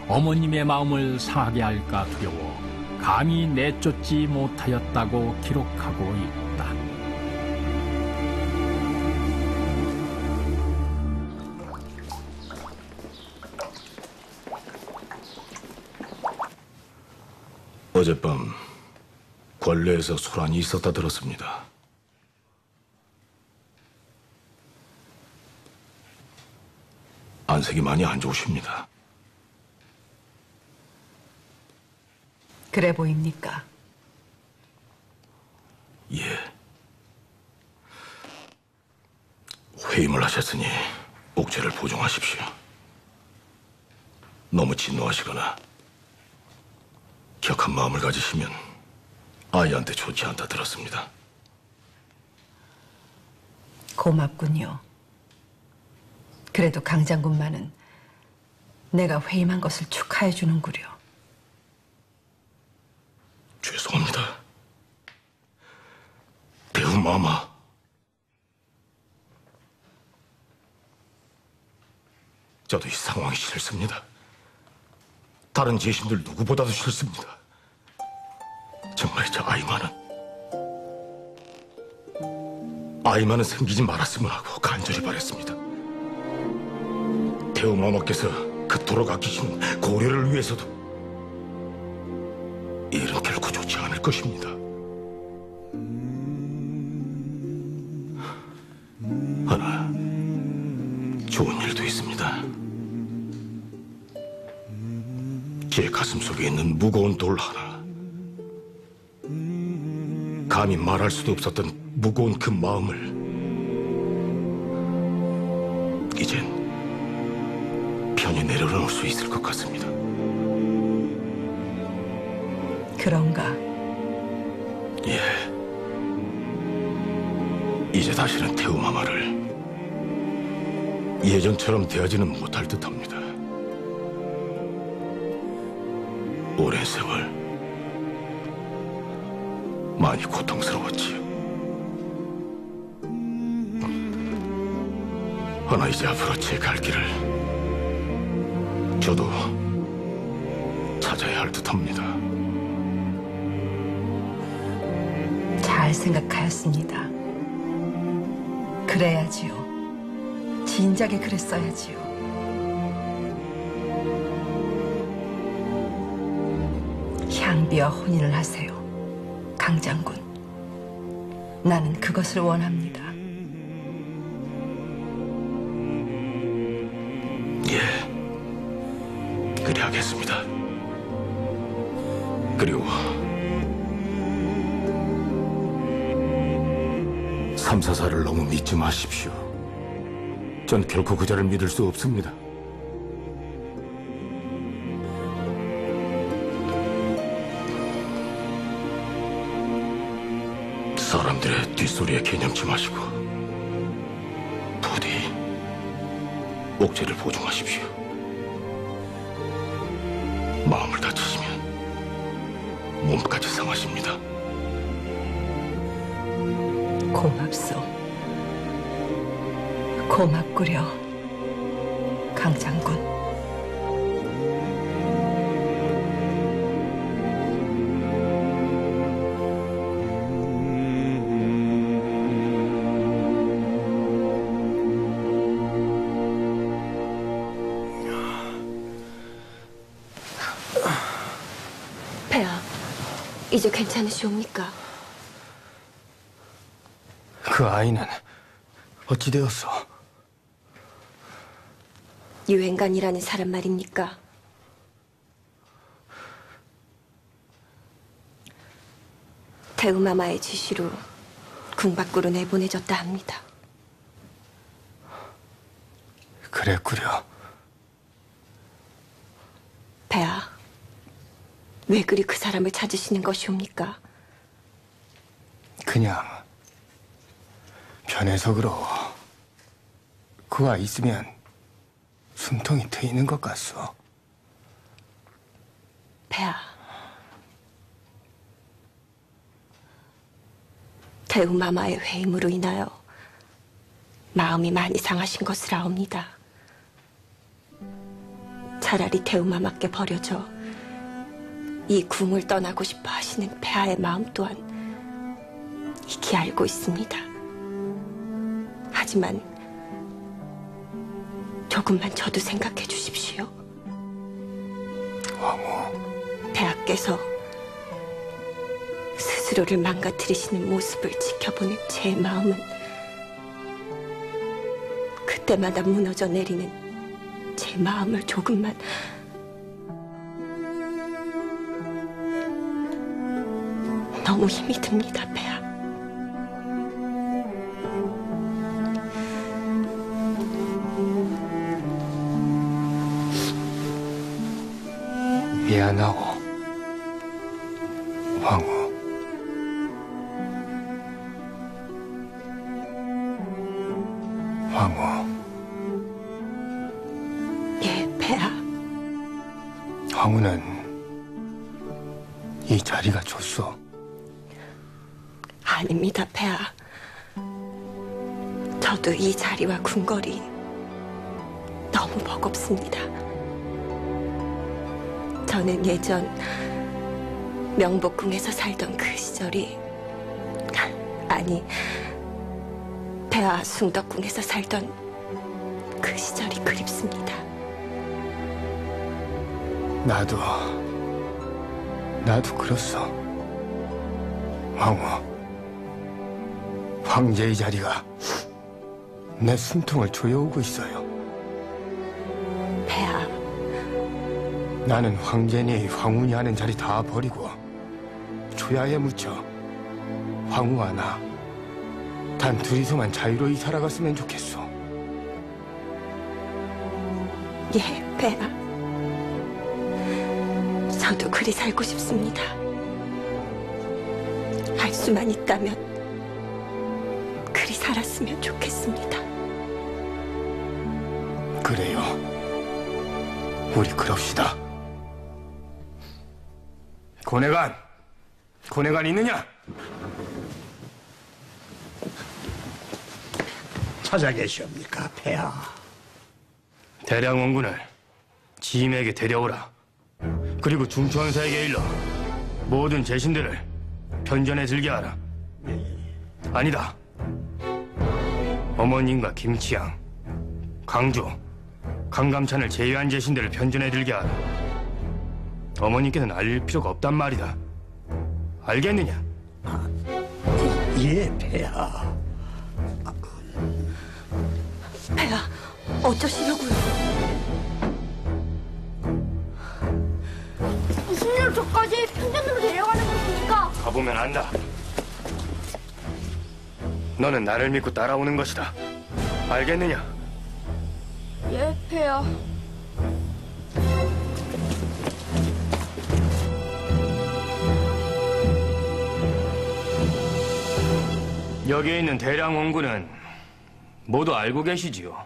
어머님의 마음을 상하게 할까 두려워 감히 내쫓지 못하였다고 기록하고 있다. 어젯밤 관례에서 소란이 있었다 들었습니다. 안색이 많이 안 좋으십니다. 그래 보입니까? 예. 회임을 하셨으니 옥죄를 보존하십시오. 너무 진노하시거나 격한 마음을 가지시면 아이한테 좋지 않다 들었습니다. 고맙군요. 그래도 강 장군만은 내가 회임한 것을 축하해 주는구려. 죄송합니다. 대우마마. 저도 이 상황이 싫습니다. 다른 제신들 누구보다도 싫습니다. 정말 저 아이만은 생기지 말았으면 하고 간절히 바랬습니다. 대우마마께서 그토록 아끼시는 고려를 위해서도 이 일은 결코 좋지 않을 것입니다. 하나 좋은 일도 있습니다. 제 가슴 속에 있는 무거운 돌 하나, 감히 말할 수도 없었던 무거운 그 마음을 이젠 편히 내려놓을 수 있을 것 같습니다. 그런가? 예. 이제 다시는 태우마마를 예전처럼 대하지는 못할 듯합니다. 오랜 세월 많이 고통스러웠지요. 허나 이제 앞으로 제 갈 길을 저도 찾아야 할 듯합니다. 잘 생각하였습니다. 그래야지요. 진작에 그랬어야지요. 향비와 혼인을 하세요, 강 장군. 나는 그것을 원합니다. 예, 그리 하겠습니다. 그리고 삼사사를 너무 믿지 마십시오. 전 결코 그자를 믿을 수 없습니다. 사람들의 뒷소리에 개념치 마시고 부디 옥죄를 보존하십시오. 마음을 다치시면 몸까지 상하십니다. 고맙소. 고맙구려, 강 장군. 폐하, 이제 괜찮으시옵니까? 그 아이는 어찌 되었소? 유행관이라는 사람 말입니까? 태우마마의 지시로 궁 밖으로 내보내졌다 합니다. 그랬구려. 폐하, 왜 그리 그 사람을 찾으시는 것이옵니까? 그냥 편해서 그러고 그가 있으면 숨통이 트이는 것 같소. 폐하, 태우마마의 회임으로 인하여 마음이 많이 상하신 것을 아옵니다. 차라리 대우마마께 버려져 이 궁을 떠나고 싶어 하시는 폐하의 마음 또한 익히 알고 있습니다. 하지만 조금만 저도 생각해 주십시오. 왕후, 폐하께서 스스로를 망가뜨리시는 모습을 지켜보는 제 마음은 그때마다 무너져 내리는 제 마음을 조금만 너무 힘이 듭니다, 폐하. 미안하오, 왕후. 왕후, 예, 폐하. 왕후는 이 자리가 좋소. 아닙니다, 폐하. 저도 이 자리와 궁궐이 너무 버겁습니다. 저는 예전 명복궁에서 살던 그 시절이, 아니, 폐하 숭덕궁에서 살던 그 시절이 그립습니다. 나도 그렇소. 왕후, 황제의 자리가 내 숨통을 조여오고 있어요. 폐하, 나는 황제니 황후니 하는 자리 다 버리고 초야에 묻혀 황후와 나 단 둘이서만 자유로이 살아갔으면 좋겠소. 예, 폐하. 저도 그리 살고 싶습니다. 할 수만 있다면 그리 살았으면 좋겠습니다. 그래요. 우리 그럽시다. 고뇌관 있느냐? 찾아 계시옵니까, 폐하? 대량 원군을 지임에게 데려오라. 그리고 중초원사에게 일러 모든 제신들을 편전에 들게 하라. 아니다. 어머님과 김치양, 강조, 강감찬을 제외한 제신들을 편전에 들게 하라. 어머님께는 알릴 필요가 없단 말이다. 알겠느냐? 예, 폐하. 폐하, 어쩌시려고요? 무슨 일로 저까지 편전으로 데려가는 것입니까? 가보면 안다. 너는 나를 믿고 따라오는 것이다. 알겠느냐? 예, 폐하. 여기에 있는 대량 원군은 모두 알고 계시지요.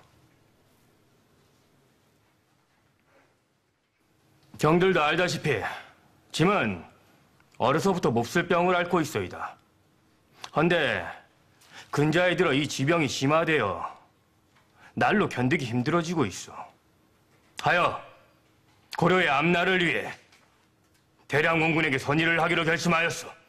경들도 알다시피 짐은 어려서부터 몹쓸 병을 앓고 있어이다. 헌데 근자에 들어 이 지병이 심화되어 날로 견디기 힘들어지고 있어. 하여 고려의 앞날을 위해 대량 원군에게 선의를 하기로 결심하였소.